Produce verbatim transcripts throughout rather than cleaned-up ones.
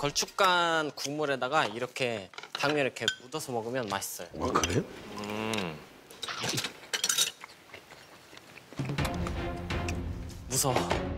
걸쭉한 국물에다가 이렇게 당면 이렇게 묻어서 먹으면 맛있어요. 아, 그래요? 음. 무서워.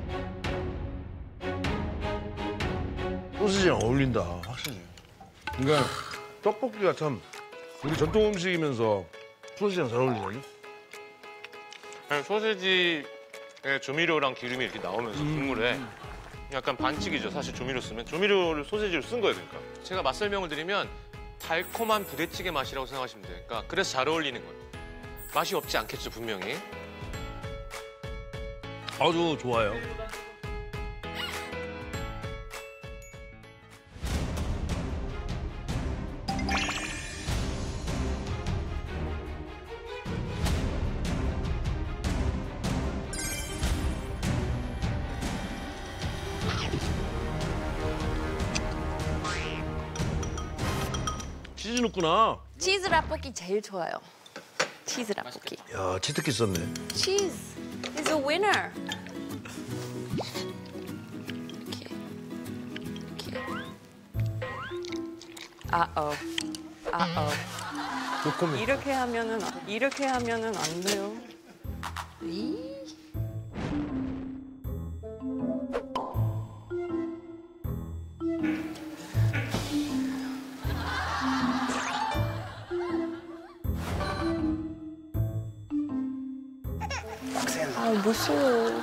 소시지랑 어울린다, 확실히. 그러니까 떡볶이가 참 우리 전통 음식이면서 소시지랑 잘 어울리네. 아니, 소세지의 조미료랑 기름이 이렇게 나오면서 음. 국물에 약간 반칙이죠. 사실 조미료 쓰면 조미료를 소세지로 쓴 거예요, 그러니까. 제가 맛 설명을 드리면 달콤한 부대찌개 맛이라고 생각하시면 돼요. 그러니까 그래서 잘 어울리는 거예요. 맛이 없지 않겠죠, 분명히. 아주 좋아요. 치즈 넣구나. 치즈 라볶이 제일 좋아요. 치즈 라볶이. 야, 치트키 썼네. 치즈 is a winner. 이렇게. 이렇게. 아어. 아어. 이렇게 하면은 이렇게 하면은 안 돼요. 이. 아, 무서워.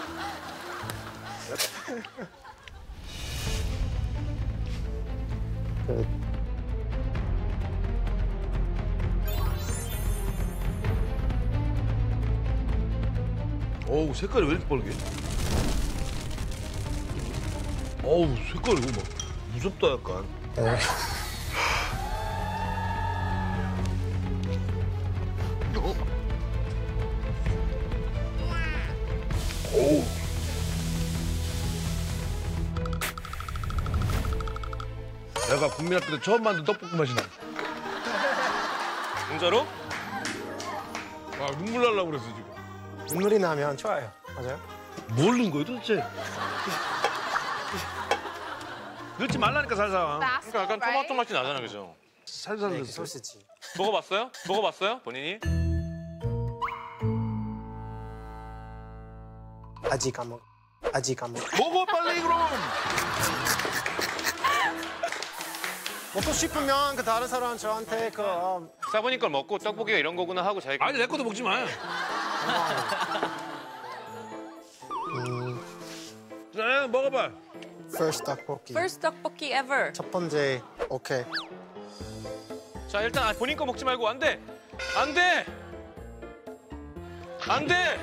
어우, 색깔이 왜 이렇게 빨개? 어우, 색깔이 이거 막 무섭다, 약간. 어우. 내가 국민학교 때 처음 만든 떡볶이 맛이 나. 진짜로? 아, 눈물 날라고 그랬어, 지금. 눈물이 나면 좋아요. 맞아요? 뭘 넣은 거예요, 도대체? 넣지 말라니까, 살살. 그러니까 약간 토마토 맛이 나잖아, 그죠? 살살 네, 넣었어. 소시지. 먹어봤어요? 먹어봤어요? 본인이? 아직 안 먹. 아직 안 먹. 먹어, 빨리, 그럼! 먹고 싶으면 그 다른 사람 저한테 그 어, 사모님 걸 먹고 떡볶이가 이런 거구나 하고 자기가 아니, 내 것도 먹지 마. 음, 자, 먹어봐. first 떡볶이. First 떡볶이 ever. 첫 번째 오케이. 자, 일단 아, 본인 거 먹지 말고 안 돼! 안 돼! 안 돼!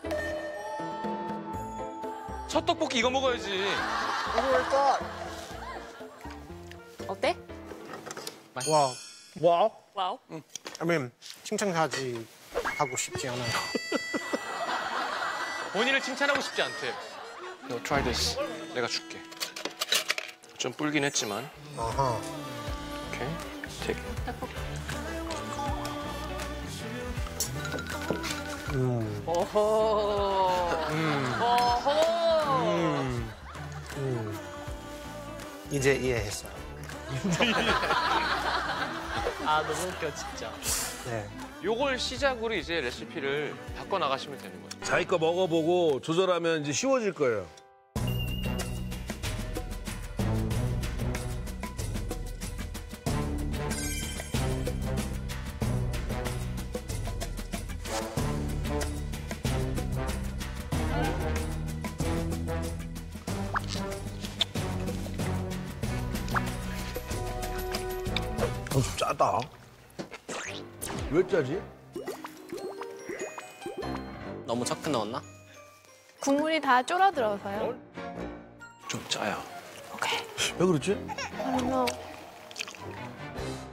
첫 떡볶이 이거 먹어야지. 이거 일단 어때? 와우. 와우. 와우. I mean 칭찬하지 하고 싶지 않아요. 본인을 칭찬하고 싶지 않대. No, try this. 내가 줄게. 좀 불긴 했지만. 아하. 오케이. take it. 음. 오호. 음. 오호. 음. 음. 이제 이해했어요. 아 너무 웃겨 진짜. 네. 요걸 시작으로 이제 레시피를 바꿔 나가시면 되는 거예요. 자기 거 먹어보고 조절하면 이제 쉬워질 거예요. 어, 좀 짜다. 왜 짜지? 너무 적게 넣었나? 국물이 다 쫄아들어서요. 좀 짜요. 오케이. 왜 그렇지? 그래서